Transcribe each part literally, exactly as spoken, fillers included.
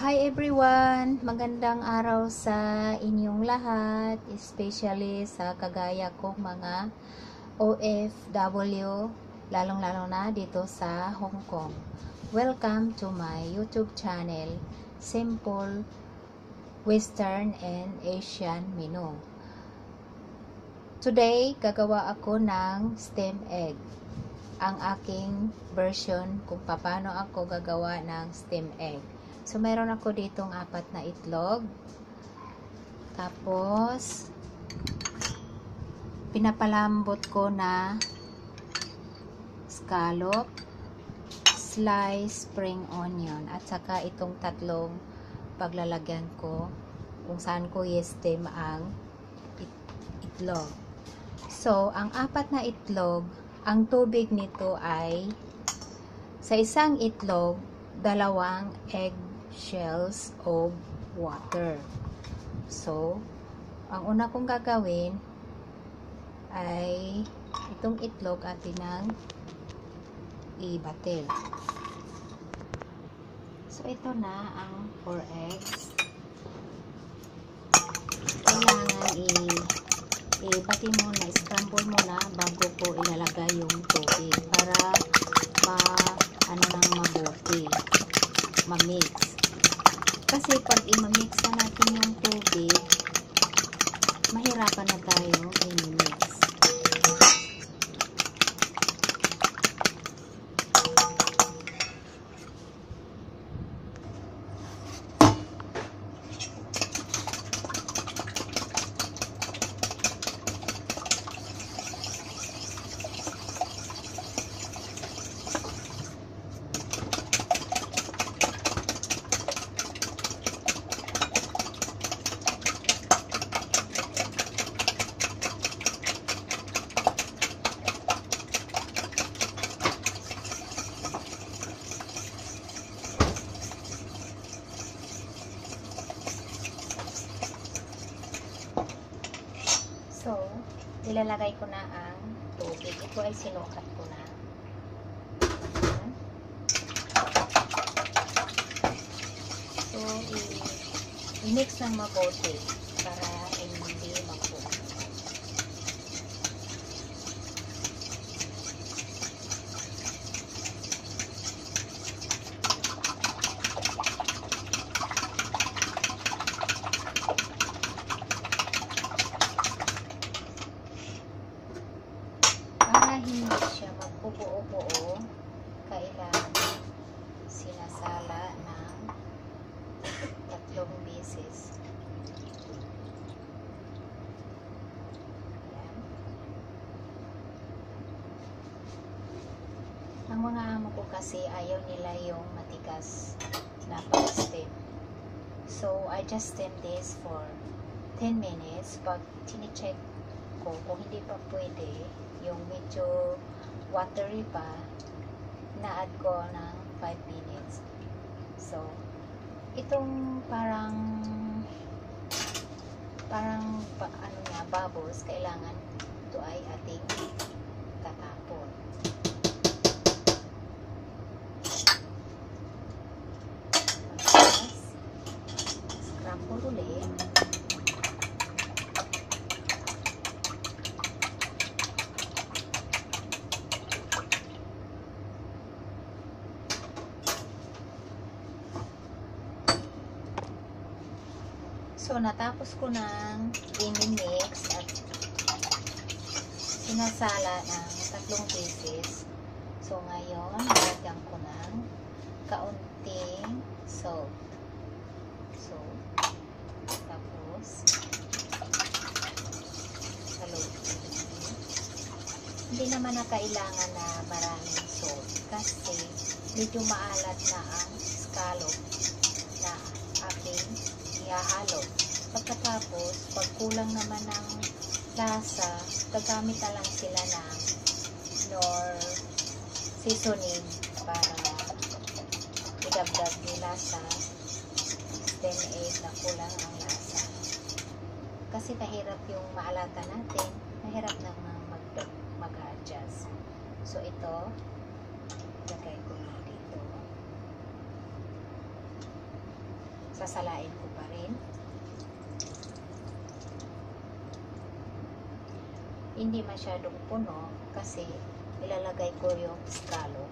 Hi everyone! Magandang araw sa inyong lahat, especially sa kagaya kong mga O F W, lalong-lalo na dito sa Hong Kong. Welcome to my YouTube channel, Simple Western and Asian Menu. Today, gagawa ako ng stem egg. Ang aking version kung paano ako gagawa ng stem egg. So, meron ako ditong apat na itlog. Tapos, pinapalambot ko na scallop, slice spring onion, at saka itong tatlong paglalagyan ko kung saan ko i-stem ang itlog. So, ang apat na itlog, ang tubig nito ay sa isang itlog, dalawang egg shells of water. So, ang una kong gagawin ay itong itlog atin ang ibatil. So, ito na ang four eggs. Kailangan i- ibati muna, scramble muna bago ko ilalagay yung tubig para ma ano nang mabuti, ma-mix. Kasi pag i-mix na natin yung tubig, mahirapan na tayo i-mix. So, ilalagay ko na ang tubig. Ito ay sinukat ko na. So, i-mix ng mabuti para hindi mag-cook. Hindi siya magbubuo-buo, kailangan sinasala ng tatlong beses. Ayan. Ang mga amo ko kasi ayaw nila yung matigas na pag-stem. So, I just stem this for ten minutes. Pag tinicheck ko kung hindi pa pwede, yung medyo watery pa, na-add ko ng five minutes. So, itong parang parang pa, ano nga, bubbles, kailangan ito ay ating tatapon. Tapos, scramble ulit. So, natapos ko ng i-mix at sinasala ng tatlong pieces. So, ngayon, lagyan ko ng kaunting salt. So, tapos, haluin. Hindi naman na kailangan na maraming salt kasi medyo maalat na ang scallop na aking ihahalo. Pagkatapos, pag kulang naman ng lasa, gagamit na lang sila ng nor seasoning para idagdag nila sa stem egg na kulang ang lasa. Kasi mahirap yung maalata natin, mahirap nang mag-adjust. So, ito, lagay ko na dito. sasalain ko pa rin. Hindi masyadong puno kasi ilalagay ko yung scallop.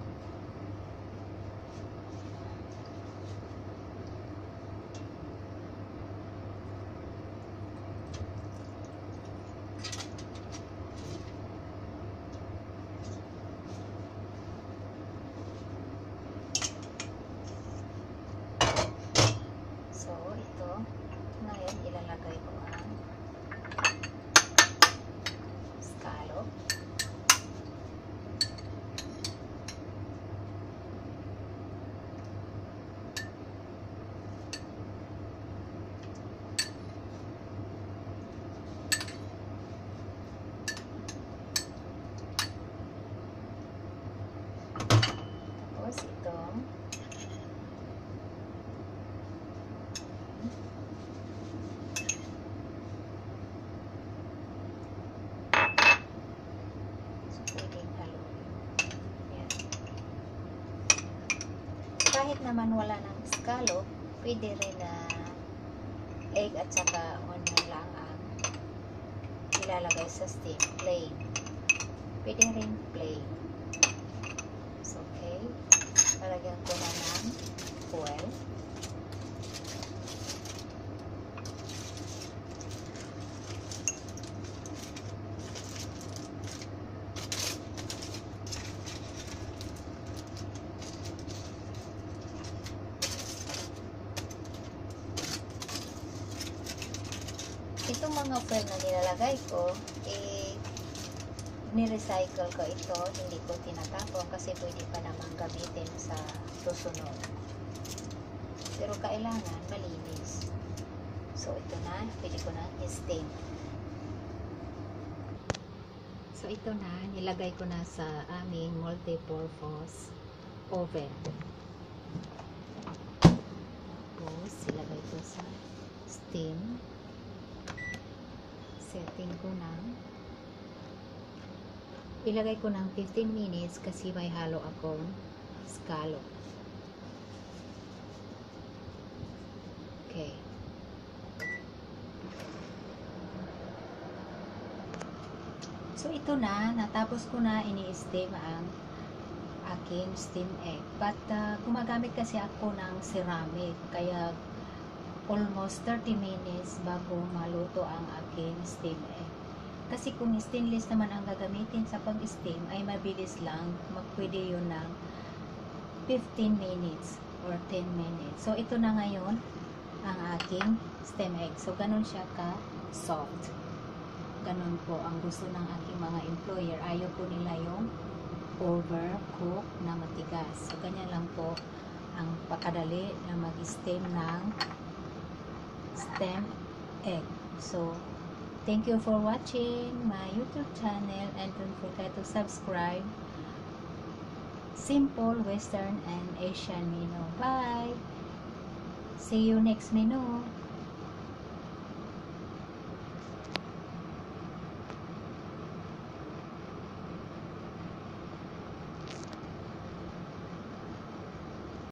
So, ito. Ngayon, ilalagay ko ang scallop. Tapos, itong kahit naman wala ng scallop, pwede rin na egg at saka onion lang ang ilalagay sa steam, plain. Pwede rin plain. So, okay. Palagyan ko na ng oil. Itong mga oil na nilalagay ko, eh, ni-recycle ko ito, hindi ko tinatapon kasi pwede pa naman gamitin sa susunod. Pero kailangan malinis. So, ito na, pwede ko na i-steam. So, ito na, nilagay ko na sa aming multi-purpose oven. Tapos, ilagay ko sa steam. Setting ko ng ilagay ko ng fifteen minutes kasi may halo akong scallop. Okay. So, ito na. Natapos ko na ini-steam ang aking steam egg. But, uh, gumagamit kasi ako ng ceramic. Kaya, almost thirty minutes bago maluto ang aking steam egg. Kasi kung stainless naman ang gagamitin sa pag-steam, ay mabilis lang. Magpwede yun ng fifteen minutes or ten minutes. So, ito na ngayon ang aking steam egg. So, ganun siya ka-soft. Ganun po ang gusto ng aking mga employer. Ayaw po nila yung overcook na matigas. So, ganyan lang po ang pakadali na mag-steam ng steam egg. So, thank you for watching my YouTube channel and don't forget to subscribe. Simple Western and Asian menu. Bye! See you next menu.